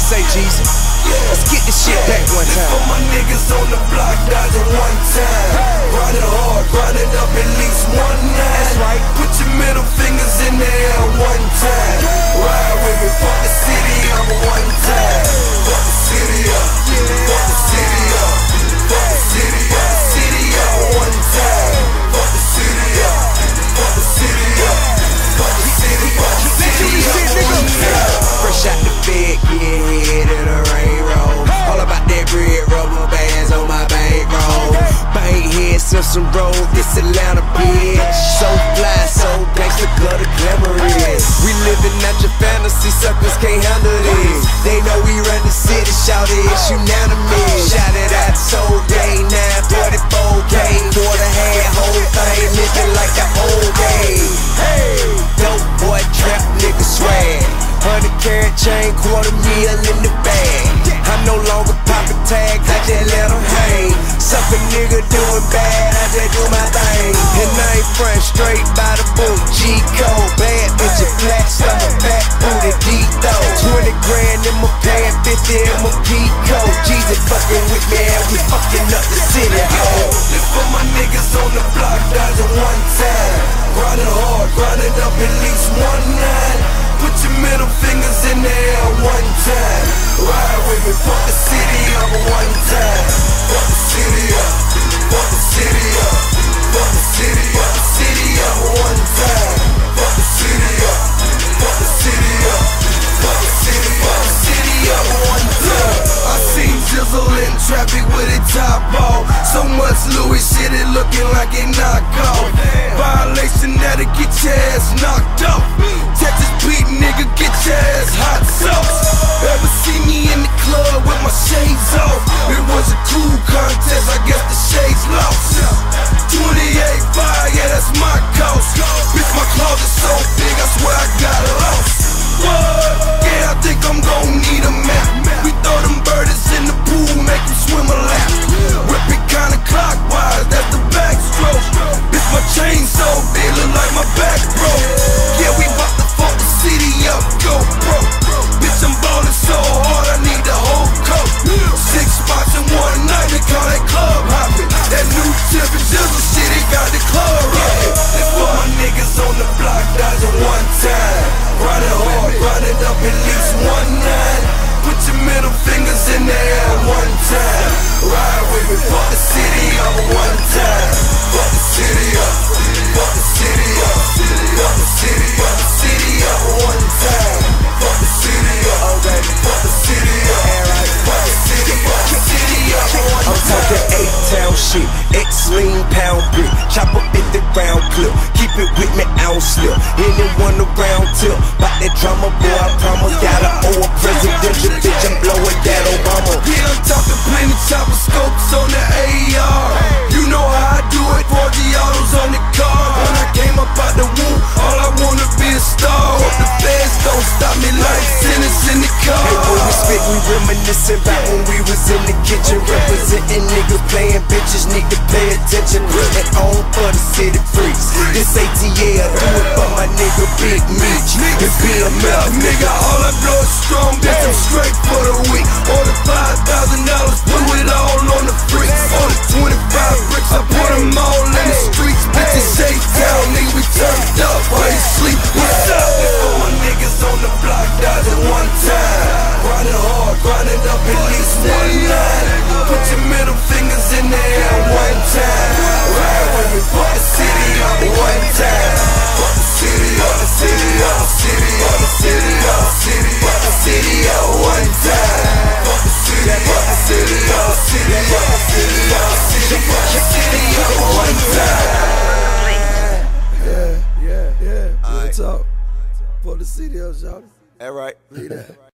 say, Jesus? Let's get this shit back one time. For my niggas on the block, dodging one time. Grinding hard, grinding up at least one night. That's right. Put your middle fingers in the air one time. Ride with me, fuck the city up one time. Fuck the city up, fuck the city up, fuck the city up, city up one time. Fuck the city up, fuck the city up, fuck the city up, city up one time. Fresh out the bed, getting head in a rain roll. All about that red rubber bands on my bankroll. Bank head, Simpson Road, this Atlanta bitch. So fly, so gangsta, the glamour is. We living out your fantasy, suckers can't handle this. They know we run the city, shout it, it's unanimous. Shout it out, so day 944K. Quarter head, whole thing, living like the old days. Dope boy, trap nigga swag. 100 carat chain, $250,000 in the bag. I'm no longer popping tags, I just let them hang. Suck a nigga doing bad, I just do my thing. And I ain't front, straight by the boot, G-code. Bad bitch, flat stomach, fat booty, D-though. 20 grand in my pants, 50 in my P-code. Jesus fucking with me and we fucking up the city, ho. This for my niggas on the block, dodging one time. Grinding hard, grinding up at least one night. Put your middle fingers in the air one time. Ride with me, fuck the city up one time. Fuck the city up, fuck the city up, fuck the city up, city up one time. Fuck the city up, fuck the city up, fuck the city up one time. I seen Jizzle in traffic with a top off. So much Louis shit, it looking like it knocked off. Violation that'll get your ass knocked off. Texas beat nigga, get your ass hot sauce. Ever see me in the club with my shades off? It was a cool contest, I guess the shades lost. 28 fire, yeah, that's my cost. Bitch, my closet so big, I swear I got lost. What? Yeah, I think I'm gon' need a map. We throw them birdies in the pool, make them swim a lap. Whip it kinda clockwise, that's the backstroke. Bitch, my chain so big, look like my back broke. Yeah, we bout to fuck the city up, go broke. Bitch, I'm ballin' so hard, I need the whole coat. 6 spots in one night, they call that club hopping. That new tip and Jizzle shit, it got the club rockin'. This for my niggas on the block, dodging one time. Grinding hard, grinding up at least one night. Put your middle fingers in the air one time. Ride with me, fuck the city up one time. Fuck the city up, fuck the city up, fuck the city up, city up one time. Fuck the city up, okay. Fuck the city up, fuck the city up, city up one time. I'm talking 8-town shit, X-lean pound brick. Chop up at the ground clip, keep it with me, I don't slip. Anyone around tip, bout that drama, boy, I promise. Gotta owe a presidential bitch, I'm blowing that Obama. Yeah, I'm talking plenty chopper scopes on the AR. You know how I do it, 4G autos on the car. When I came up out the womb, all I wanna be a star. Hope the feds don't stop me like sentence in the car. Hey, when we spit, we reminiscing about when we was in the kitchen. Representing niggas, playing bitches, need to pay attention. Putting on for the city freaks. This ATL, do it for my nigga Big Meech. And BMF, nigga, all I blow is strong, bitch, I'm straight for the week. Order $5,000, put it all on the freak. Order 25 bricks, I put them all in the streets. Bitches shake down, nigga, we turned up while you sleep. What's up? This for my niggas on the block, dodging one time. Grinding hard, grinding up at least one night. Put your middle fingers in the air one time. Ride with me, fuck the city up one time. Fuck the city up, the city up, the city up, the city up, the city up, the city up one time. Fuck the city up, the city up, the city up, the city up, the city up one time. Yeah. Real talk. For the city up, y'all. All right.